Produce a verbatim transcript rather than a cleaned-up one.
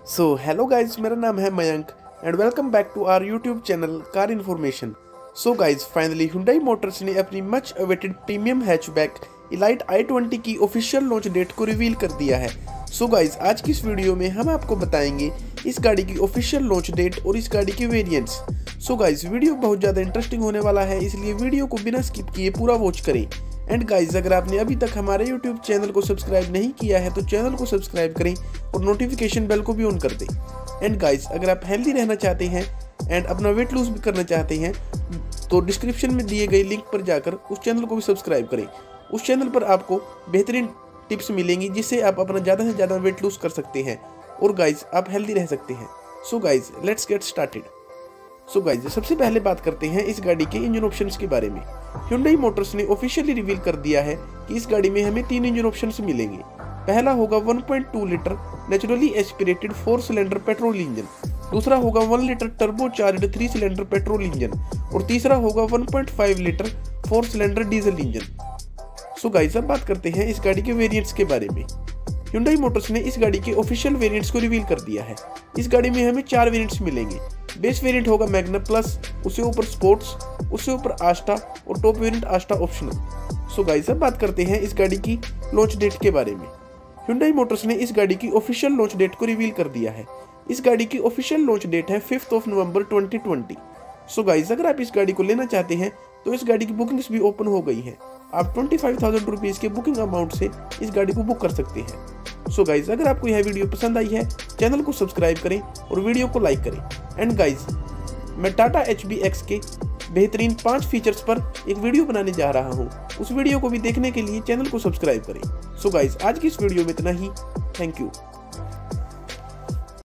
So hello guys, मेरा नाम है Mayank and welcome back to our YouTube channel car information. So guys, finally Hyundai motors ने अपनी much awaited premium hatchback elite i twenty की official launch date को reveal कर दिया है। सो गाइज, आज की इस वीडियो में हम आपको बताएंगे इस गाड़ी की ऑफिशियल लॉन्च डेट और इस गाड़ी के वेरिएंट्स। सो गाइज, वीडियो बहुत ज़्यादा इंटरेस्टिंग होने वाला है, इसलिए वीडियो को बिना स्किप किए पूरा वॉच करें। एंड गाइज, अगर आपने अभी तक हमारे यूट्यूब चैनल को सब्सक्राइब नहीं किया है तो चैनल को सब्सक्राइब करें और नोटिफिकेशन बेल को भी ऑन कर दें। एंड गाइज, अगर आप हेल्दी रहना चाहते हैं एंड अपना वेट लूज भी करना चाहते हैं तो डिस्क्रिप्शन में दिए गए लिंक पर जाकर उस चैनल को भी सब्सक्राइब करें। उस चैनल पर आपको बेहतरीन टिप्स मिलेंगी जिससे आप अपना ज़्यादा से ज़्यादा वेट लूज कर सकते हैं और गाइज आप हेल्दी रह सकते हैं। So guys, let's get started. So guys, सबसे पहले बात करते हैं इस गाड़ी के इंजन ऑप्शंस के बारे में। Hyundai मोटर्स ने ऑफिशियली रिवील कर दिया है कि इस गाड़ी में हमें तीन इंजन ऑप्शंस मिलेंगे। पहला होगा one point two litre naturally aspirated four cylinder petrol engine, दूसरा होगा one litre turbocharged three cylinder petrol engine और तीसरा होगा one point five litre four cylinder diesel engine. So guys, अब बात करते हैं इस गाड़ी के वेरिएंट्स के बारे में। Hyundai मोटर्स ने इस गाड़ी के ऑफिशियल वेरिएंट्स को रिवील कर दिया है। इस गाड़ी में हमें चार वेरिएंट्स मिलेंगे। बेस वेरिएंट होगा मैग्ना प्लस, उससे ऊपर स्पोर्ट्स, उससे ऊपर आस्टा और top variant Asta optional. So guys, अब बात करते हैं इस गाड़ी की लॉन्च डेट के बारे में। Hyundai मोटर्स ने इस गाड़ी की ऑफिशियल लॉन्च डेट को रिवील कर दिया है। इस गाड़ी की ऑफिशियल लॉन्च डेट है fifth of November twenty twenty. So guys, अगर आप इस गाड़ी को लेना चाहते हैं तो इस गाड़ी की बुकिंग्स भी ओपन हो गई है। आप ट्वेंटी फाइव थाउजेंड रुपीज़ के बुकिंग अमाउंट से इस गाड़ी को बुक कर सकते हैं। सो गाइज, अगर आपको यह वीडियो पसंद आई है चैनल को सब्सक्राइब करें और वीडियो को लाइक करें। एंड गाइज, मैं टाटा एच बी एक्स के बेहतरीन पांच फीचर्स पर एक वीडियो बनाने जा रहा हूं। उस वीडियो को भी देखने के लिए चैनल को सब्सक्राइब करें। सो गाइज, आज की इस वीडियो में इतना ही। Thank you.